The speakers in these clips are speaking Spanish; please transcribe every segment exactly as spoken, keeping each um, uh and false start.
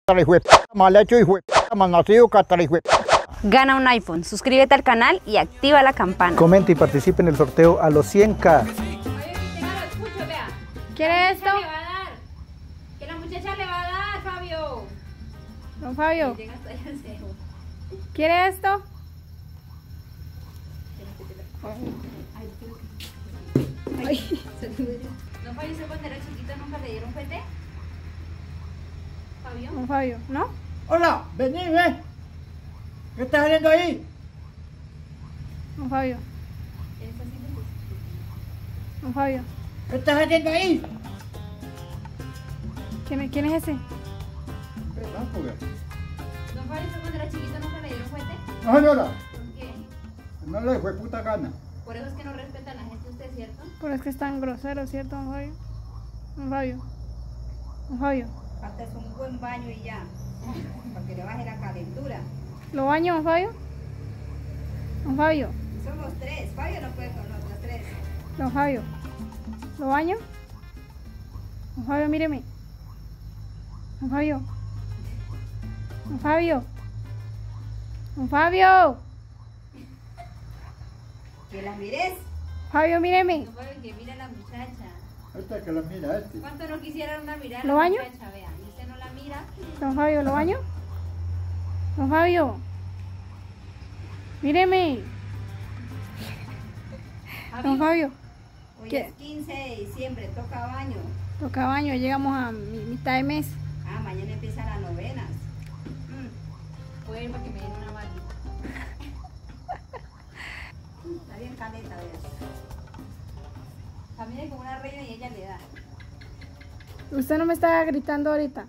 Gana un iPhone, suscríbete al canal y activa la campana. Comenta y participe en el sorteo a los cien K. ¿Quiere esto? Le va a dar. Que la muchacha le va a dar, Fabio. Don Fabio, Llega hasta allá el cebo. ¿quiere esto? Ay. ¿No Fabio, usted cuando era chiquito nunca le dieron P T? Fabio. Don Fabio, ¿no? Hola, vení, ve. ¿Qué estás haciendo ahí? Don Fabio, Él está haciendo sus- Don Fabio. ¿Qué estás haciendo ahí? ¿Quién, es- quién es ese? ¿Verdad, porque? Don Fabio, ¿usted cuando era chiquito nunca le dieron P T? No, señora, ¿Por qué? no le fue puta gana. Por eso es que no respeta a la gente usted, ¿cierto? Pero es que es tan grosero, ¿cierto, don Fabio? Don Fabio. Don Fabio. Hasta es un buen baño y ya, para que le baje la calentura. ¿Lo baño, don Fabio? Don Fabio. Somos tres, Fabio no puede con nosotros tres. Don Fabio. ¿Lo baño? Don Fabio, míreme. Don Fabio. Don Fabio. Don Fabio. Que las mires. Fabio, míreme. Don Fabio, que mira a la muchacha. Esta que la mira este. ¿Cuánto no quisiera una mirada a ¿Lo la baño? muchacha? Vea, y usted no la mira. Don Fabio, ¿lo baño? Don Fabio. Míreme. Don Fabio. Hoy ¿Qué? es quince de diciembre, toca baño. Toca baño, llegamos a mi- mitad de mes. Ah, mañana empiezan las novenas. Mm, Voy a ir para que me den una mano. está bien caleta, veas. Camine como una reina y ella le da. Usted no me está gritando ahorita.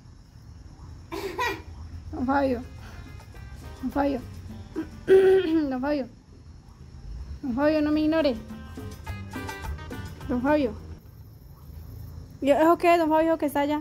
Don Fabio. Don Fabio. Don Fabio. Don Fabio, no me ignore. Don Fabio. ¿Y ¿Eso qué es, don Fabio, que está allá?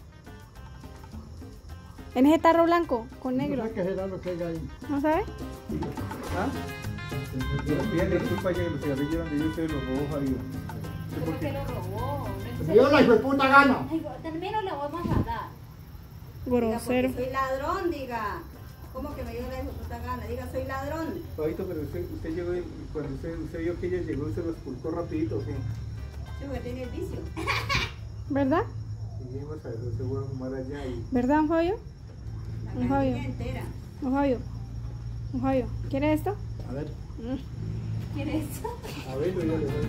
En ese tarro blanco, con negro. No sé qué será lo que hay ahí. ¿No sabe? ¿Ah? Pídale disculpa que los cigarrillos donde yo se los robó Fabio. ¿Por qué lo robó? No Me dio la hijo de puta gana. Ay, también no le vamos a dar. Diga, Grosero. porque soy ladrón, diga. ¿Cómo que me dio la hijo de puta gana? Diga, soy ladrón. Fabito, pero usted, usted llegó y cuando usted, usted vio que ella llegó se los pulcó rapidito, ¿sí? Sí, porque tiene el vicio. ¿Verdad? Y vamos a ver, se voy a fumar allá y... ¿Verdad, don Fabio? La Don Fabio. canilla entera. Don Fabio. Don Fabio. ¿Quiere esto? A ver, Mm. ¿Quieres eso? A verlo, ya le doy.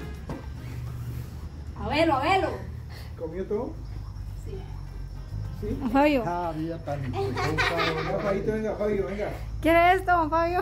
A verlo, a verlo. ¿Comió todo? Sí. ¿Sí? Don Fabio. ah, vida tan hijo de puta Venga, gana. Fabito, venga, Fabio, venga. ¿Quiere esto, don Fabio?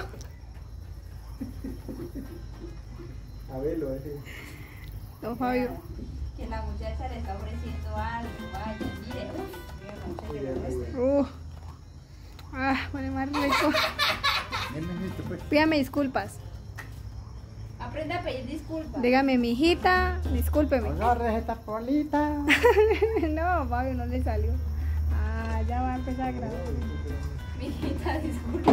A verlo, ese. Don Fabio. Que la muchacha le está ofreciendo algo. Vaya, mire. Uy, Mira, muchacha, le muestra. Uh. Ah, huele más rico. Ven, mijito, pues. Pídame disculpas. aprenda a pedir disculpas. Dígame, mijita, discúlpeme. Agarres esta polita. No, Fabio, no le salió. Ah, ya va a empezar a grabar. Mijita, disculpa.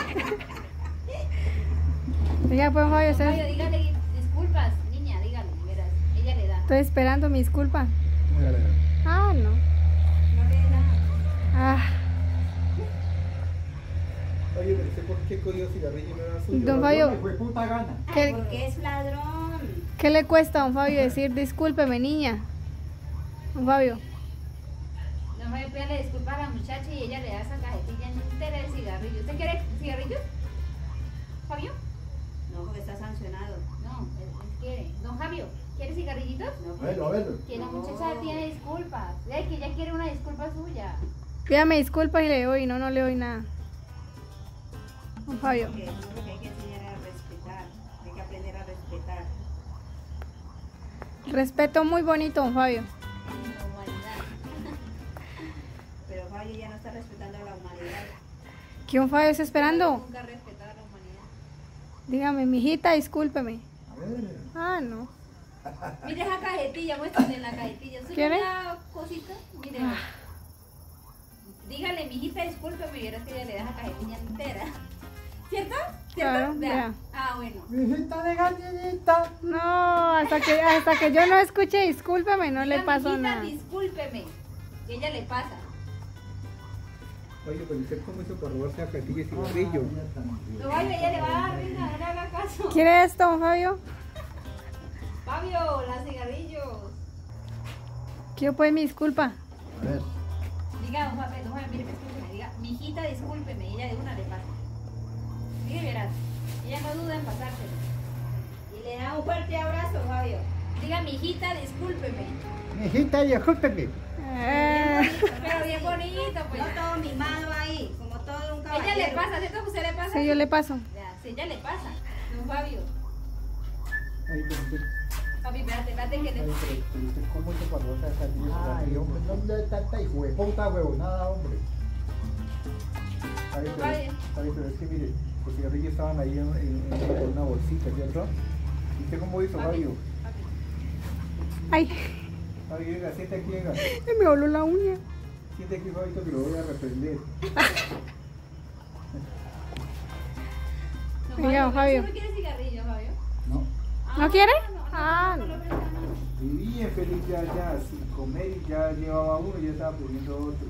Diga, pues, Fabio, Fabio, usted... dígale disculpas, niña, dígale, verás. Ella le da. Estoy esperando mi disculpa. Ah, no. No le da. Ah, Oye, pero usted por qué cogió cigarrillo y no era suyo. don Fabio, Fue puta gana. ¿qué, Ay, porque es ladrón. ¿qué le cuesta a don Fabio decir discúlpeme, niña? Don Fabio. No me pídale disculpas a la muchacha y ella le da esa cajetilla entera de cigarrillos. ¿Usted quiere cigarrillos? ¿Fabio? No, porque está sancionado. No, él, él quiere. Don Fabio, ¿quiere cigarrillitos? No, A porque- verlo, a verlo. Que la No. muchacha tiene disculpas. Ve que ella quiere una disculpa suya. Pídame disculpas y le doy, no, no le doy nada. Don Fabio. porque yo creo que hay que enseñar a respetar. Hay que aprender a respetar. Respeto muy bonito, don Fabio. La humanidad. Pero Fabio ya no está respetando a la humanidad. ¿Qué don Fabio está esperando? Nunca respetar a la humanidad. Dígame, mijita, discúlpeme. A ver. Ah, no. Mire esa cajetilla, muéstrale la cajetilla. ¿Usted ¿Quiere? una cosita? Mire. Dígale, mijita, discúlpeme, y verás que ella le da esa cajetilla entera. ¿Cierto? ¿Cierto? Claro, Vea. vea. Ah, bueno. Mijita de gallinita. No, hasta que, hasta que yo no escuche discúlpeme, no le Diga, pasó mijita, nada. discúlpeme. Que ella le pasa. Oye, pero usted cómo hizo para robarse la cajetilla de cigarrillo. Don Fabio, ella le va a dar risa, no le haga caso. ¿Quiere esto, don Fabio? Fabio, las cigarrillos. Quiero pues mi disculpa. A ver. Diga, don Fabio, don Fabio, mire, escúcheme, diga, mijita, discúlpeme, ella de una le pasa. Diga, verás, ella no duda en pasárselo. Y le da un fuerte abrazo, Fabio. Diga, mijita, discúlpeme. Mijita, discúlpeme. Eh, Pero bien bonito, pues. No todo mimado ahí, como todo un caballero. Ella le pasa, ¿cierto que usted le pasa? sí, yo le paso. Ya, sí, ella le pasa. Don Fabio. Ay, pero usted, Papi, espérate, espérate que ay, le... pero, pero usted cómo hizo para robarse la cajetilla de Ay, cigarrillo. hombre, no le tanta hijo de puta huevonada, hombre. Ay, pero, Vaya. ay, pero es que mire, los cigarrillos estaban ahí en, en- en una bolsita, ¿cierto? ¿Y usted cómo hizo, Papi, Fabio? papi. Ay, Fabio, venga, siente aquí, venga. me voló la uña. Siente aquí, Fabito, que lo voy a reprender. Don Venga, don Fabio. ¿usted no quiere cigarrillo, Fabio? No. ¿No quiere? No, Ah, no, no, no. no, no, no. Y bien feliz ya, ya, sin comer, y ya llevaba uno y ya estaba pidiendo otro.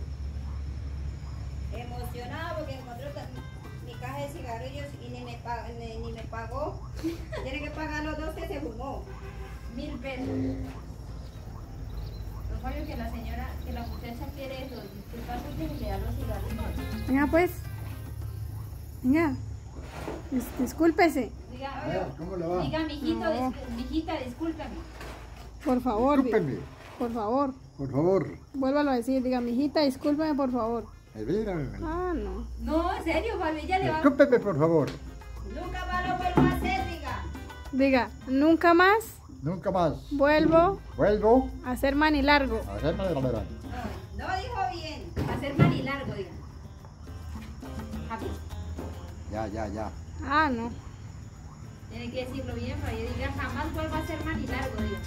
Emocionado porque encontró ta- mi caja de cigarrillos y ni me, pa- ni, ni me pagó. Tiene que pagar los dos que se fumó. Mil pesos. Don Fabio, que la señora, que la muchacha quiere eso, disculpa mucho y le da los cigarrillos. Venga, pues. Venga. Dis- discúlpese. Diga, A ver, ¿cómo le va? diga, mijito, No. dis- mijita, discúlpame. Por favor. diga. Discúlpeme, Por favor. por favor. Vuélvalo a decir. Diga, mijita, discúlpeme, por favor. Espérame. Ah, no. No, en serio, Fabio, ella le va... Discúlpeme, por favor. Nunca más lo vuelvo a hacer, diga. Diga, nunca más Nunca más. vuelvo Vuelvo a hacer manilargo. a hacerme de la vera. No, no dijo bien. hacer manilargo, diga. Fabio, Ya, ya, ya. Ah, no. tiene que decirlo bien, Fabio, diga, jamás vuelvo a hacer manilargo, diga.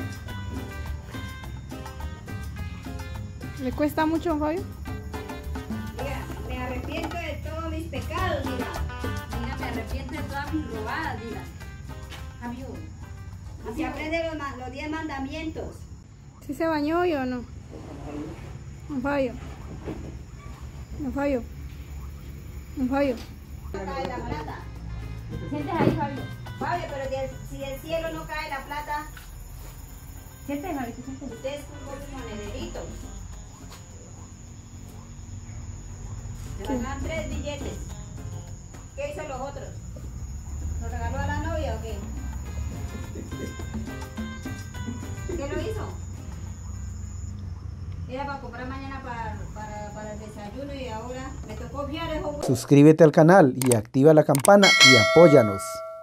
¿Le cuesta mucho, Fabio? Diga, me arrepiento de todos mis pecados, diga. Diga, me arrepiento de todas mis robadas, diga. Fabio. Así aprende los, ma- los diez mandamientos. ¿Sí se bañó hoy o no? Don Fabio. Don Fabio. Don Fabio. No cae la plata. Siéntese ahí, Fabio. Fabio, pero del- si del cielo no cae la plata, Siéntese, Fabio, siéntese. usted es un monederito. Le regalan tres billetes. ¿Qué hizo los otros? ¿Lo regaló a la novia o qué? ¿Qué lo hizo? Era para comprar mañana para, para, para el desayuno y ahora me tocó fiar el jugo. Suscríbete al canal y activa la campana y apóyanos.